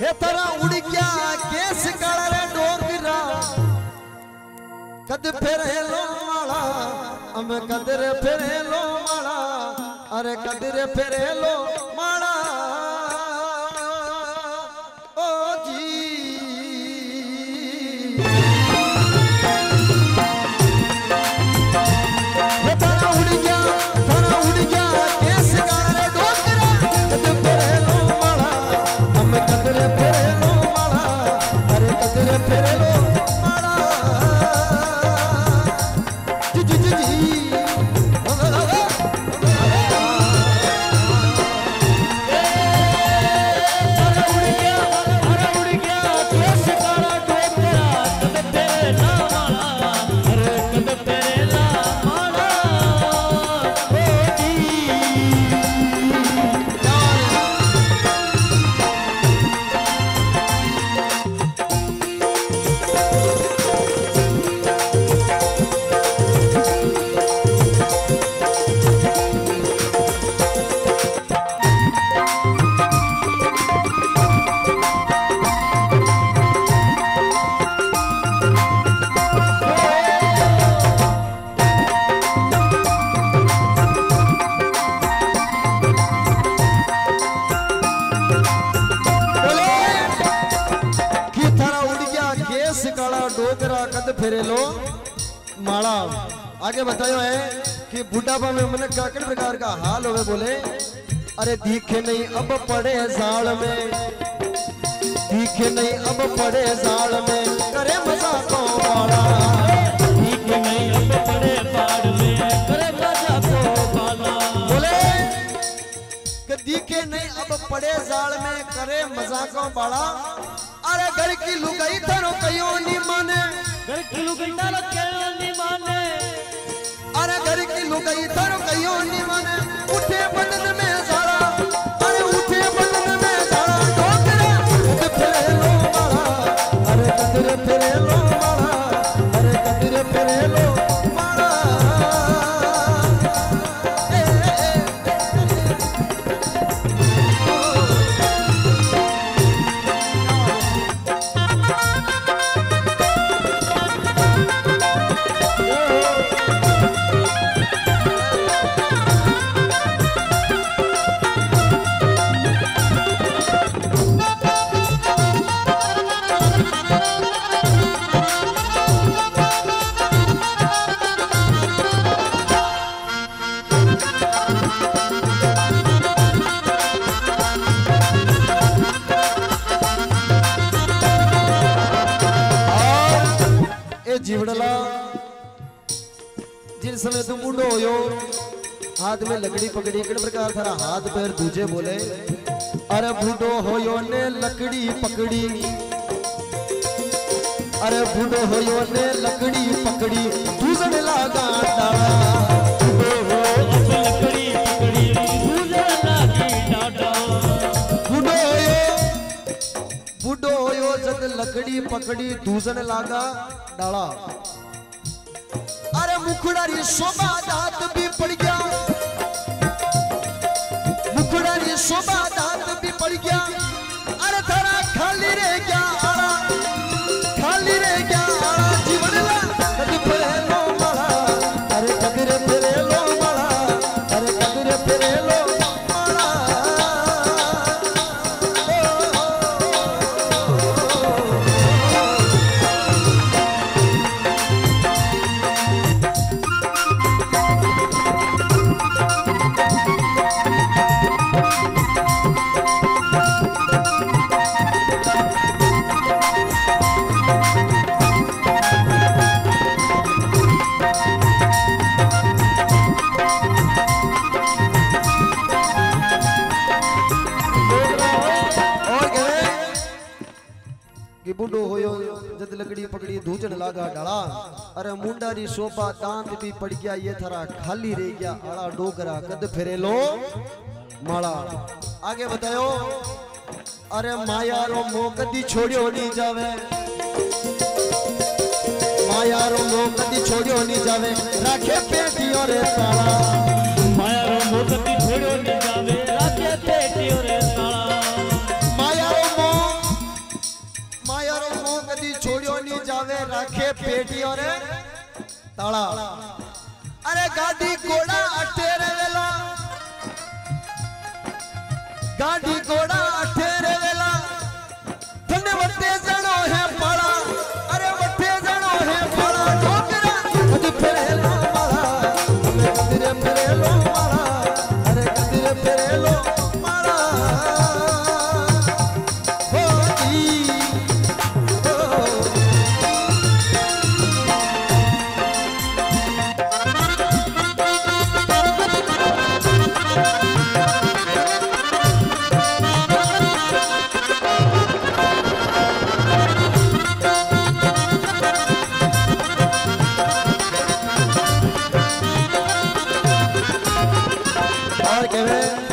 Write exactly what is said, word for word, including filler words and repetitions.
हे तरा उड़ गया केस काला रे डोगरा कद फेरे लो माला हम कदर फेरे लो माला अरे कदर फेरे लो माला ओ जी हे तरा उड़ गया तरा उड़ गया केस काला रे डोगरा कद फेरे लो माला हम कदर फेरे लो माला अरे कदर फेरे लो फेरे लो माला। आगे बतायो है कि बुढ़ापा में मन का किस प्रकार का हाल होवे बोले अरे दिखे नहीं अब पड़े जाल में दिखे नहीं अब पड़े जाल में करे मजा को बाला दिखे नहीं अब पड़े पाड़ में करे मजा को बाला बोले कि दिखे नहीं अब पड़े जाल में करे मजा को बाला अरे घर की लुगाई थारो कयो नी माने घर की लुगाई थारो कयो नी माने अरे घर की लुगाई थारो कयो नी माने उठे बदन में सारा अरे उठे बदन में सारा डोकरा कद फेरे लो माला अरे कदर फेरे लो माला अरे कदर फेरे लो माला ए, ए, जीवड़ला जिन समय तुम बूढ़ो हो हाथ में लकड़ी पकड़ी किन प्रकार थारा हाथ पैर दूजे बोले अरे बूढ़ो हो ने लकड़ी पकड़ी अरे बूढ़ो हो ने लकड़ी पकड़ी दूजन लागा डाला बूढ़ो हो अब लकड़ी पकड़ी दूजन लागी डाला बूढ़ो हो बूढ़ो हो जद लकड़ी पकड़ी दूजन लागा डाला अरे मुखड़ारी शोभा दांत भी पड़ गया मुखड़ारी शोभा दांत भी पड़ गया अरे थारा खाली रह गया आड़ा खाली रह गया आड़ा जीवन ला कद फेरे लो माला अरे कदर फेरे लो माला अरे कदर फेरे लो माला बूढ़ो होयो जद लकड़ी पकड़ी धूजन लागा डाला अरे मुंडारी शोभा दांत भी पड़ गया ये थरा खाली रह गया आड़ा डोगरा कद फेरे लो माला। आगे बतायो अरे माया रो मोह कदी छोड़ियो नहीं जावे माया रो मोह कदी छोड़ियो नहीं जावे राखे पेटियो रे ताला माया रो मोह कदी छोड़ियो नहीं जावे राखे पेटियो रे ताला माया रो मोह पेटी और ताला। अरे गाड़ी घोड़ा अठेरे वेला, गाड़ी घोड़ा अठेरे वेला थने वटे जणो है पाला। अरे वटे जणो है पाला डोकरा कद फेरेलो माला, हमें कदरे फेरेलो माला। अरे कदरे फेरेलो माला हो जी हो। और कहवे